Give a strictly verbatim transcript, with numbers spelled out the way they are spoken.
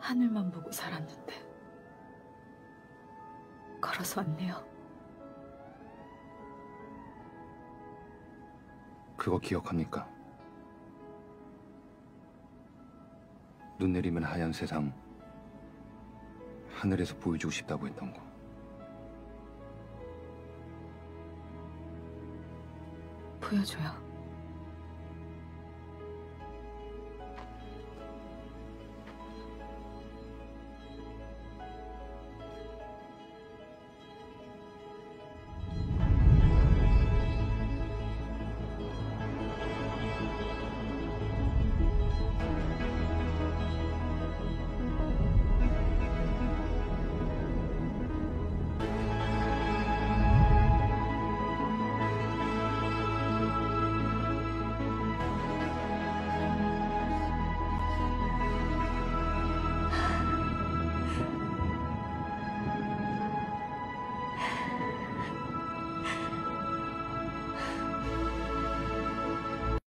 하늘만 보고 살았는데 걸어서 왔네요. 그거 기억합니까? 눈 내리면 하얀 세상 하늘에서 보여주고 싶다고 했던 거. 보여줘요.